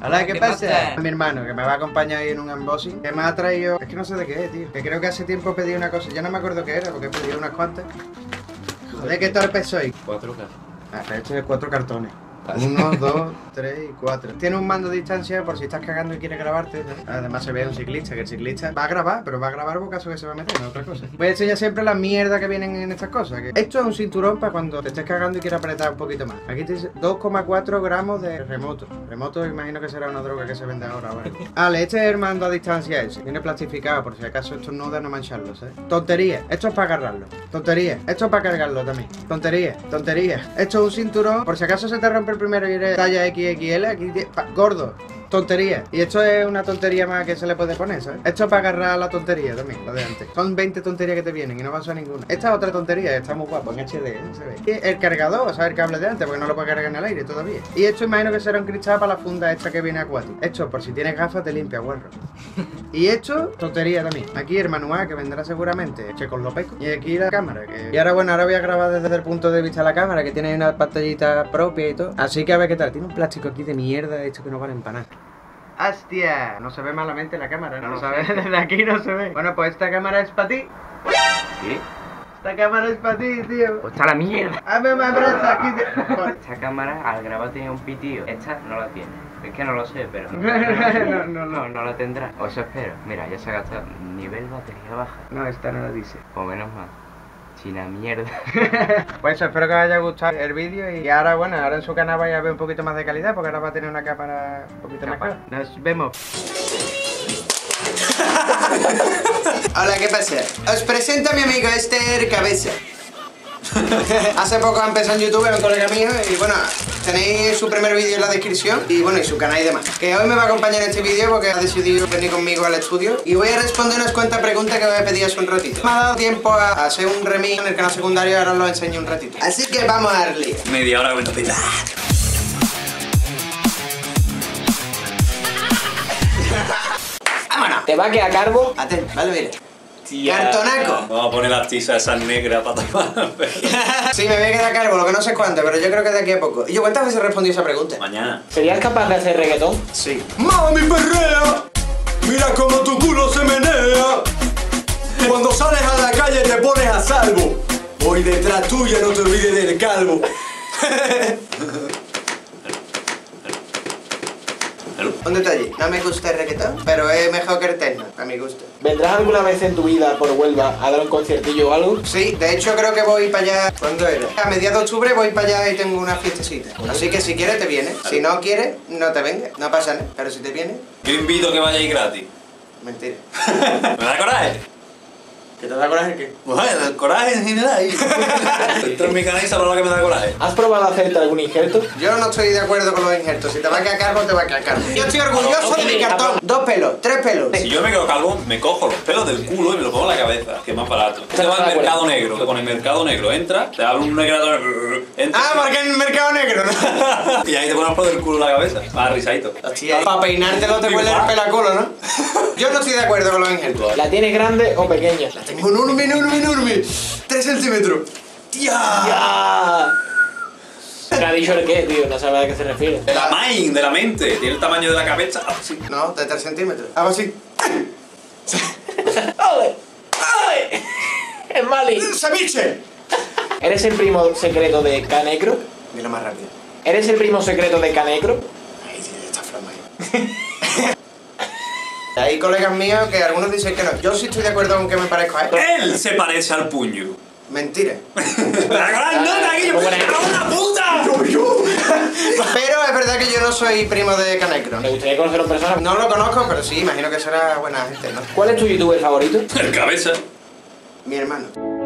Hola, ¿qué pasa? Mi hermano, que me va a acompañar ahí en un unboxing, que me ha traído... Es que no sé de qué es, tío. Que creo que hace tiempo pedí una cosa. Ya no me acuerdo qué era, porque pedí unas cuantas. Joder, qué torpe soy. 4K. Ah, pero esto es 4 cartones. 1, 2, 3 y 4. Tiene un mando de distancia por si estás cagando y quieres grabarte. Además se ve un ciclista, que el ciclista va a grabar, pero va a grabar por caso que se va a meter en otra cosa. Voy a enseñar siempre la mierda que vienen en estas cosas. Que esto es un cinturón para cuando te estés cagando y quieras apretar un poquito más. Aquí te dice 2,4 gramos de remoto. Remoto imagino que será una droga que se vende ahora, ¿vale? Vale, este es el mando a distancia ese. Viene plastificado por si acaso estornuda no mancharlo, ¿sabes? Tontería. Esto es para agarrarlo. Tontería. Esto es para cargarlo también. Tontería. Tontería. Esto es un cinturón por si acaso se te rompe el primero y eres talla XXL, aquí gordo. Tontería. Y esto es una tontería más que se le puede poner, ¿sabes? Esto es para agarrar la tontería también, lo de antes. Son 20 tonterías que te vienen y no vas a ninguna. Esta es otra tontería, está muy guapo en HD, ¿eh? Se ve. Y el cargador, o sea, el cable de antes, porque no lo puedes cargar en el aire todavía. Y esto imagino que será un cristal para la funda esta que viene acuática. Esto, por si tienes gafas, te limpia, guarro. Y esto, tontería también. Aquí el manual que vendrá seguramente, che con lo peco. Y aquí la cámara. Y ahora, bueno, ahora voy a grabar desde el punto de vista de la cámara, que tiene una pantallita propia y todo. Así que a ver qué tal. Tiene un plástico aquí de mierda, esto que no vale para nada. ¡Hostia! No se ve malamente la cámara, ¿no? ¿Sabes? Desde aquí no se ve. Bueno, pues esta cámara es para ti. ¿Sí? Esta cámara es para ti, tío. Pues está la mierda. ¡Hazme un abrazo aquí! Esta cámara al grabar tenía un pitío. Esta no la tiene. Es que no lo sé, pero... No la tendrá. O eso espero. Mira, ya se ha gastado. Nivel batería baja. No, esta no lo dice. O menos mal. China mierda. Pues eso, espero que os haya gustado el vídeo y ahora, bueno, ahora en su canal vais a ver un poquito más de calidad porque ahora va a tener una cámara un poquito mejor. Nos vemos. Hola, ¿qué pasa? Os presento a mi amigo Esther Cabeza. Hace poco empezó en YouTube, es un colega mío y bueno, tenéis su primer vídeo en la descripción y bueno, y su canal y demás. Que hoy me va a acompañar en este vídeo porque ha decidido venir conmigo al estudio y voy a responder unas cuantas preguntas que os he pedido hace un ratito. Me ha dado tiempo a hacer un remix en el canal secundario y ahora os lo enseño un ratito. Así que vamos a darle. Media hora con esta. ¡Vámonos! ¿Te va a quedar calvo? Atén, vale, mira. Tía. ¡Cartonaco! Vamos a poner las tizas esas negras para tapar. Sí, me voy a quedar calvo, lo que no sé cuánto, pero yo creo que de aquí a poco. ¿Y yo cuántas veces respondí esa pregunta? Mañana. ¿Serías capaz de hacer reggaetón? Sí. ¡Mami perrea! Mira cómo tu culo se menea. Cuando sales a la calle te pones a salvo. Voy detrás tuya, no te olvides del calvo. Un detalle, no me gusta el reggaetón, pero es mejor que el techno, a mi gusto. ¿Vendrás alguna vez en tu vida por Huelva a dar un conciertillo o algo? Sí, de hecho creo que voy para allá. ¿Cuándo era? A mediados de octubre voy para allá y tengo una fiestecita. Así que si quieres te vienes. Si no quieres, no te vengas. No pasa nada. Pero si te vienes, Yo invito a que vayáis gratis. mentira. ¿Me da coraje? ¿Que te da coraje qué? Bueno, el coraje en general. Entra en mi canal y sabrá lo que me da coraje. ¿Has probado hacerte algún injerto? Yo no estoy de acuerdo con los injertos. Si te va a quedar calvo, te va a quedar calvo. Yo estoy orgulloso de mi cartón. 2 pelos, 3 pelos. Si yo me quedo calvo, me cojo los pelos del culo y me los pongo en la cabeza, que es más barato. Te vas al mercado negro, con el mercado negro entra, te abre un negro, entra. Ah, porque en el mercado negro, ¿no? Y ahí te pones por del culo en la cabeza. Más risadito. Hostia, para peinártelo te huele el pelo a culo, ¿no? Yo no estoy de acuerdo con los injertos. ¿La tienes grande o pequeña? Tengo un enorme. 3 centímetros. ¡Tía! ¡Ya! ¿Te ha dicho el qué, tío? No sabe a qué se refiere. De la mind, de la mente. Tiene el tamaño de la cabeza. Así. No, de 3 centímetros. Hago así. ¡Ole! ¡Ole! ¡Es Mali! ¡Ceviche! ¿Eres el primo secreto de Canecro? Mira más rápido. ¿Eres el primo secreto de Canecro? Ahí tiene esta flama ahí. Hay colegas míos que algunos dicen que no. Yo sí estoy de acuerdo con que me parezco a él. Él se parece al puño. Mentira. ¡La gran nota aquí! ¡Una puta! Pero es verdad que yo no soy primo de Canecro. ¿Te gustaría conocerlo en persona? No lo conozco, pero sí, imagino que será buena gente, ¿no? ¿Cuál es tu youtuber favorito? El cabeza. Mi hermano.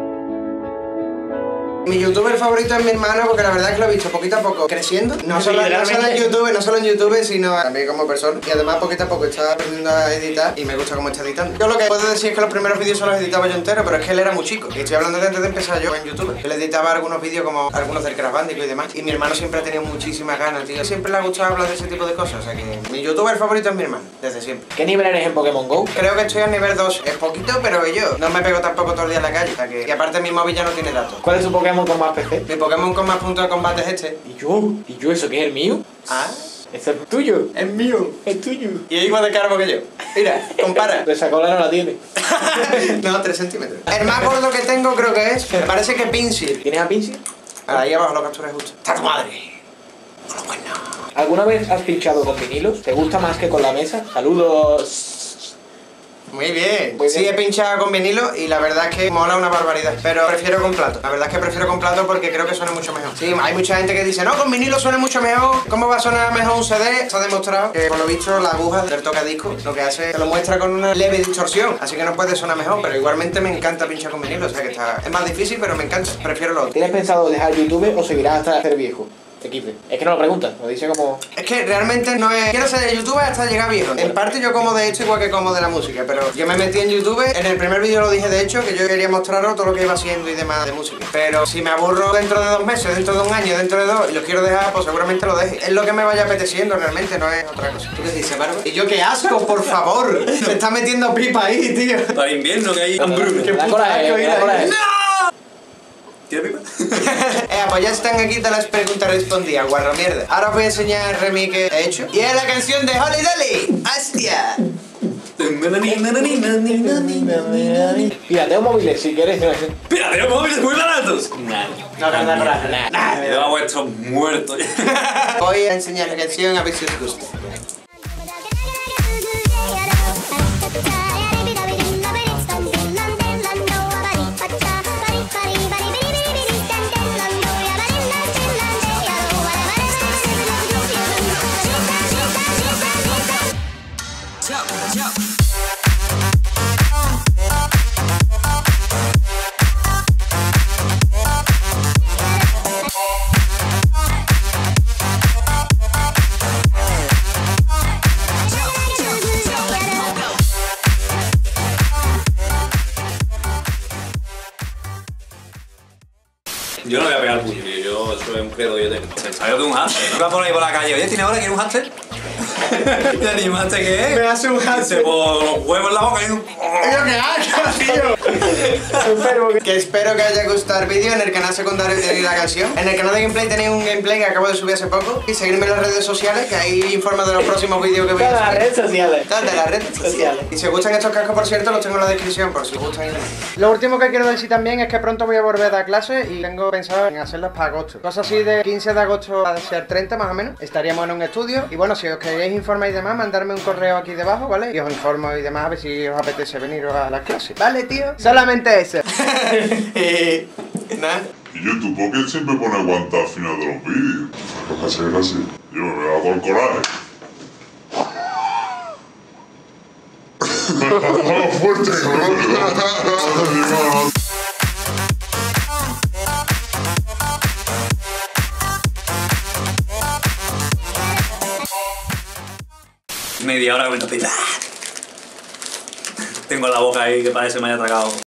Mi youtuber favorito es mi hermano porque la verdad es que lo he visto poquito a poco creciendo. No solo en YouTube, sino también como persona. Y además poquito a poco está aprendiendo a editar y me gusta cómo está editando. Yo lo que puedo decir es que los primeros vídeos solo los editaba yo entero, pero es que él era muy chico. Y estoy hablando de antes de empezar yo en YouTube. Él editaba algunos vídeos como algunos del Crash Bandicoot y demás. Y mi hermano siempre ha tenido muchísimas ganas, tío. Siempre le ha gustado hablar de ese tipo de cosas. O sea que mi youtuber favorito es mi hermano, desde siempre. ¿Qué nivel eres en Pokémon GO? Creo que estoy a nivel 2. Es poquito, pero yo no me pego tampoco todo el día en la calle. O sea que... Y aparte mi móvil ya no tiene datos. ¿Cuál es tu Pokémon con más PC? Mi Pokémon con más puntos de combate es este. ¿Y yo? ¿Y yo eso qué es el mío? Ah, Ese es tuyo. Es mío. Es tuyo. Y es igual de calvo que yo. Mira, compara. Esa cola no la tiene. No, 3 centímetros. El más gordo que tengo creo que es, me parece que Pinsir. ¿Tienes a Pinsir? Ahí abajo lo capturé justo. ¡Está tu madre! Con lo bueno. ¿Alguna vez has pinchado con vinilos? ¿Te gusta más que con la mesa? Saludos. Muy bien. Muy bien. Sí, he pinchado con vinilo y la verdad es que mola una barbaridad. Pero prefiero con plato. La verdad es que prefiero con plato porque creo que suena mucho mejor. Sí, hay mucha gente que dice, no, con vinilo suena mucho mejor. ¿Cómo va a sonar mejor un CD? Se ha demostrado que por lo visto la aguja del tocadisco lo que hace es que lo muestra con una leve distorsión. Así que no puede sonar mejor. Pero igualmente me encanta pinchar con vinilo. O sea que es más difícil, pero me encanta. Prefiero lo otro. ¿Tienes pensado dejar YouTube o seguirás hasta ser viejo? Equipe. Es que no lo preguntas, lo dice como... Es que realmente no es... Quiero ser youtuber hasta llegar viejo. En parte yo como de esto igual que como de la música, pero yo me metí en YouTube. En el primer vídeo lo dije de hecho, que yo quería mostraros todo lo que iba haciendo y demás de música. Pero si me aburro dentro de 2 meses, dentro de 1 año, dentro de 2 y lo quiero dejar, pues seguramente lo deje. Es lo que me vaya apeteciendo realmente, no es otra cosa. ¿Tú qué dices, Bárbara? Y yo, qué asco, por favor. Se está metiendo pipa ahí, tío. Para invierno que hay hambruna. Qué La puta cola asco, es, mira. la cola es. ¿Tienes pipa? Pues ya están aquí todas las preguntas respondidas, guarro mierda. Ahora os voy a enseñar el remix que he hecho. Y es la canción de Holly Dolly. ¡Hostia! Pirateo móviles si quieres. ¡Pirateo móviles muy baratos! No, nada. Me da vuestro muerto. Voy a enseñar la canción a ver si os gusta. Yo no voy a pegar puño, yo soy un credo que yo tengo. ¿Sabes que un hashtag? Tú vas por ahí por la calle, oye, ¿tiene ahora que un hashtag? ¿Y animaste qué es? Me hace un Se hashtag. pone los huevos en la boca y un... ¡Qué asco, tío! Que espero que haya gustado el vídeo. En el canal secundario tenéis la canción. En el canal de gameplay tenéis un gameplay que acabo de subir hace poco. Y seguidme en las redes sociales, que ahí informo de los próximos vídeos que voy a Todas las subir. redes sociales. Todas de las redes sociales. Y si os gustan estos cascos, por cierto, los tengo en la descripción, por si os gustan. Lo último que quiero decir también es que pronto voy a volver a dar clases y tengo pensado en hacerlas para agosto. Cosas así de 15 de agosto a ser 30 más o menos. Estaríamos en un estudio. Y bueno, si os queréis informar y demás, mandarme un correo aquí debajo, ¿vale? Y os informo y demás a ver si os apetece veniros a las clases. ¿Vale, tío? Solamente eso. Nada. Y YouTube, ¿por qué siempre pone aguanta al final de los vídeos? Pues hace gracia. Yo me he dado el coraje. Me ha dado fuerte, ¿no? Media hora con el tapete. Tengo la boca ahí que parece que me haya tragado